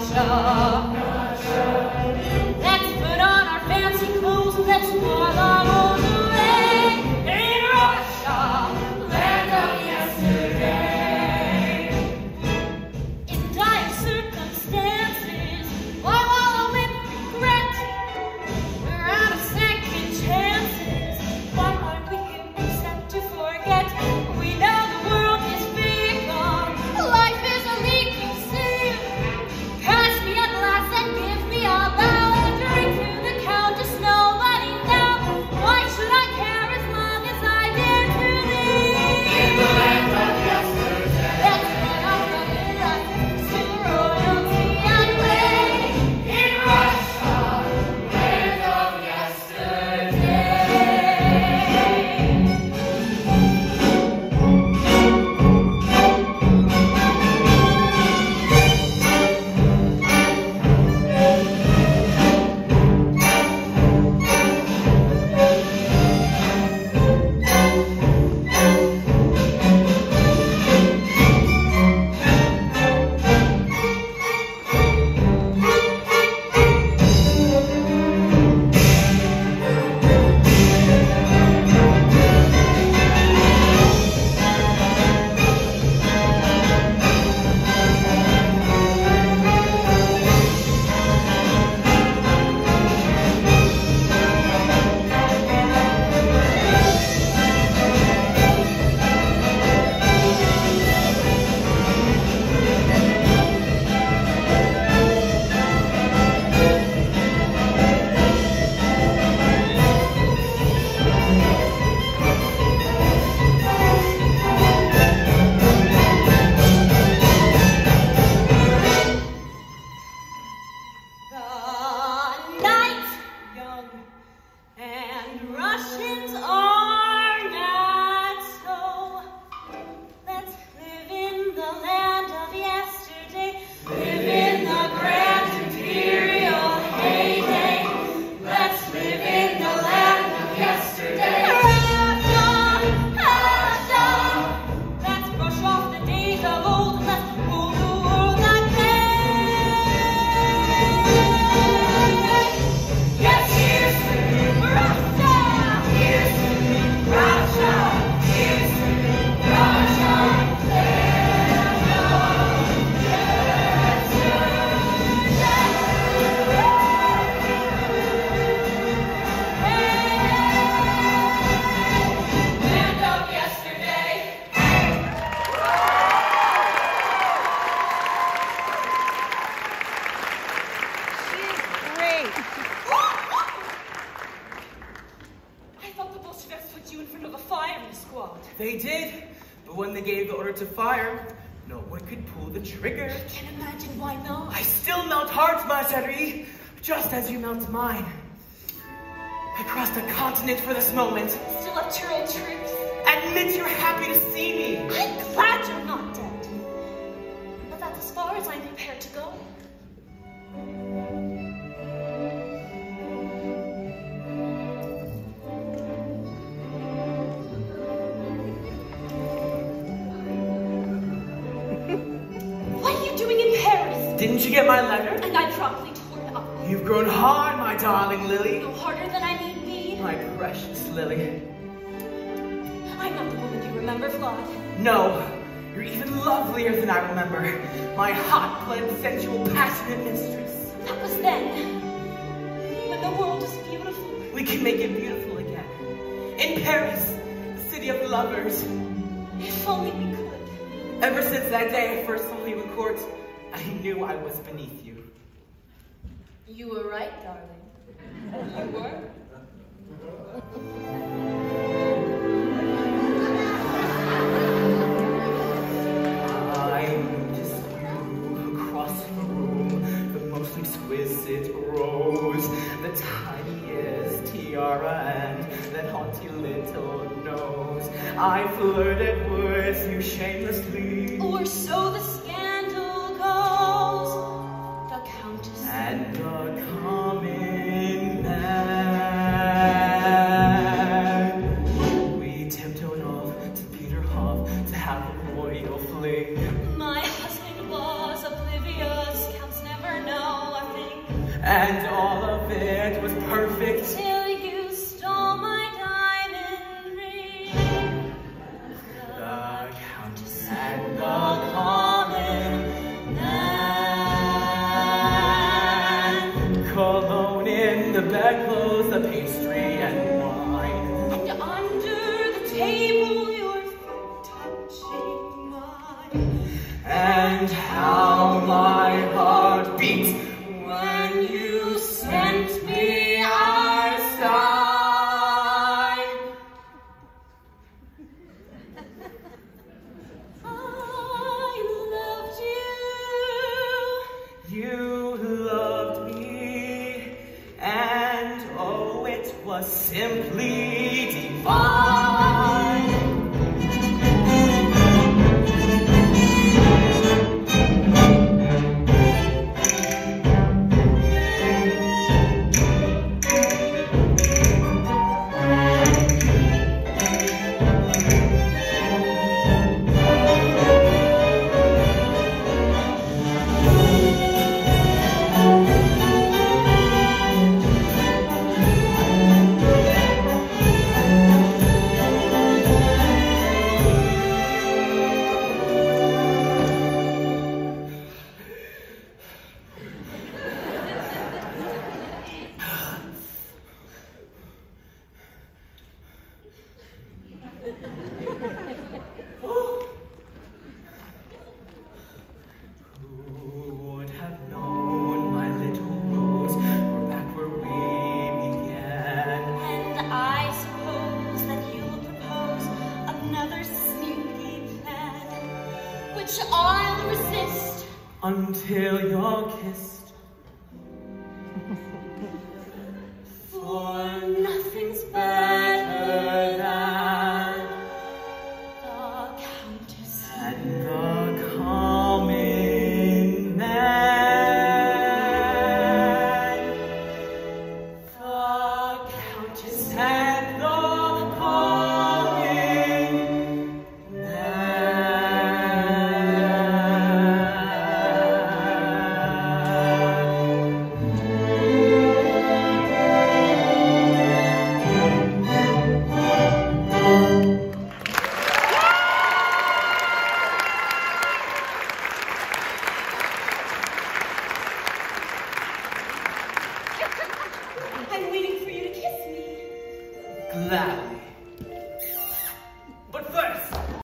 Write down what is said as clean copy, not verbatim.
They did, but when they gave the order to fire, no one could pull the trigger. I can't imagine why not. I still melt hearts, ma chérie, just as you melt mine. I crossed a continent for this moment. Still have your old tricks. Admit you're happy to see me. I'm glad you're not dead. But that's as far as I'm prepared to go. Didn't you get my letter? And I promptly tore it up. You've grown hard, my darling Lily. No harder than I need be. My precious Lily. I'm not the woman you remember, Flawed. No, you're even lovelier than I remember. My hot-blooded, sensual, passionate mistress. That was then, when the world was beautiful. We can make it beautiful again. In Paris, the city of lovers. If only we could. Ever since that day I first saw you in court, I knew I was beneath you. You were right, darling. You were. I noticed you across the room, the most exquisite rose, the tiniest tiara, and that haughty little nose. I flirted with you shamelessly. Or so the scandal goes. The Countess and the common man. We tiptoed off to Peterhof to have a royal fling. My husband was oblivious, counts never and all of it was perfect. Till you stole my diamond ring. The Countess and the common man. Cologne in the bedclothes, the pastry and wine. And under the table, your foot touching mine. And how my heart beat when you sent me our sign. I loved you. You loved me, and oh, it was simply divine. I'll resist until you're kissed. for nothing.